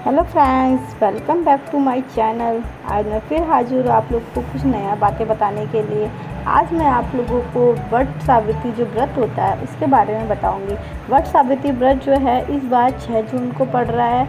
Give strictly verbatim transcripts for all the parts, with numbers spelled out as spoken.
Hello friends, welcome back to my channel. आज मैं फिर हाजिर हूँ आप लोग को कुछ नया बातें बताने के लिए। आज मैं आप लोगों को वट सावित्री जो व्रत होता है उसके बारे में बताऊंगी। वट सावित्री व्रत जो है इस बार छह जून को पड़ रहा है।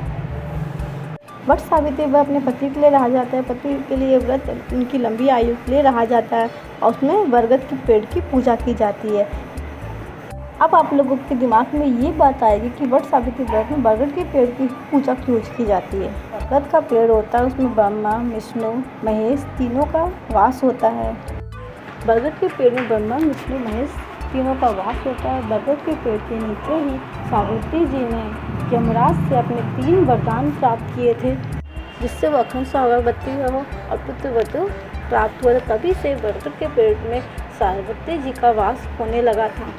वट सावित्री व्रत अपने पति के लिए रहा जाता है। पति के लिए व्रत उनकी लंबी आयु के लिए रहा जाता है और उसमें बरगद के पेड़ की पूजा की जाती है। अब आप लोगों के दिमाग में ये बात आएगी कि वट सावित्री व्रत में बरगद के पेड़ की पूजा क्यों की जाती है। बरगद का पेड़ होता है, उसमें ब्रह्मा, विष्णु, महेश तीनों का वास होता है। बरगद के पेड़ में ब्रह्मा, विष्णु, महेश तीनों का वास होता है। बरगद के पेड़ के नीचे ही सावित्री जी ने यमराज से अपने तीन वरदान प्राप्त किए थे, जिससे वो अखंड सौभाग्यवती हो और पुत्रवधु प्राप्त हुआ। तभी से बरगद के पेड़ में सावित्री जी का वास होने लगा था।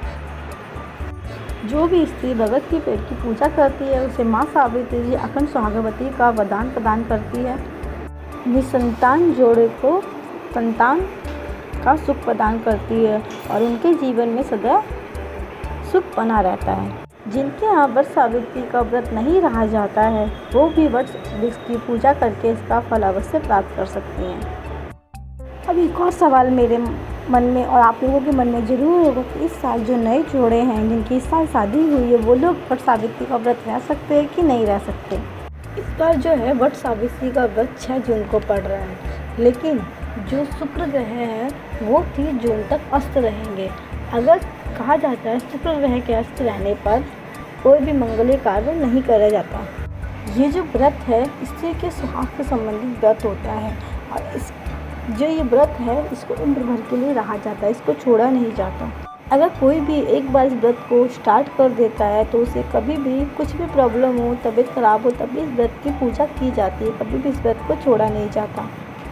जो भी स्त्री बरगद के पेड़ की पूजा करती है उसे माँ सावित्री जी अखंड सौभाग्यवती का वरदान प्रदान करती है। निसंतान जोड़े को संतान का सुख प्रदान करती है और उनके जीवन में सदा सुख बना रहता है। जिनके यहाँ वट सावित्री का व्रत नहीं रहा जाता है वो भी वट वृक्ष की पूजा करके इसका फल अवश्य प्राप्त कर सकती हैं। अब एक और सवाल मेरे मन में और आप लोगों के मन में ज़रूर होगा कि इस साल जो नए जोड़े हैं जिनकी इस साल शादी हुई है वो लोग वट सावित्री का व्रत रह सकते हैं कि नहीं रह सकते। इस बार जो है वट सावित्री का व्रत छह जून को पड़ रहा है, लेकिन जो शुक्र ग्रह हैं वो तीस जून तक अस्त रहेंगे। अगर कहा जाता है शुक्र ग्रह के अस्त रहने पर कोई भी मंगलीय कार्य नहीं करा जाता। ये जो व्रत है स्त्री के सुहाग से संबंधित व्रत होता है और इस जो ये व्रत है इसको उम्र भर के लिए रहा जाता है, इसको छोड़ा नहीं जाता। अगर कोई भी एक बार इस व्रत को स्टार्ट कर देता है तो उसे कभी भी कुछ भी प्रॉब्लम हो, तबीयत खराब हो, तभी इस व्रत की पूजा की जाती है, कभी भी इस व्रत को छोड़ा नहीं जाता।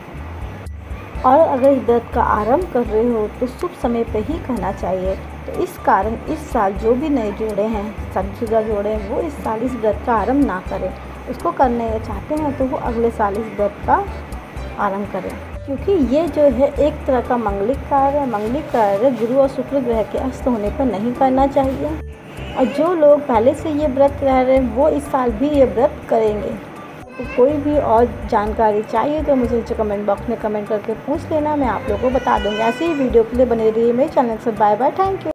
और अगर इस व्रत का आरंभ कर रहे हो तो शुभ समय पर ही करना चाहिए। तो इस कारण इस साल जो भी नए जोड़े हैं, शादीशुदा जोड़े हैं, वो इस साल इस व्रत का आरंभ ना करें। उसको करने चाहते हैं तो वो अगले साल इस व्रत का आरंभ करें, क्योंकि ये जो है एक तरह का मंगलिक कार्य है। मंगलिक कार्य गुरु और शुक्र ग्रह के अस्त होने पर नहीं करना चाहिए। और जो लोग पहले से ये व्रत रह रहे हैं वो इस साल भी ये व्रत करेंगे। तो कोई भी और जानकारी चाहिए तो मुझे कमेंट बॉक्स में कमेंट करके पूछ लेना, मैं आप लोगों को बता दूँगी। ऐसे ही वीडियो के लिए बने रहिए मेरे चैनल से। Bye bye, thank you.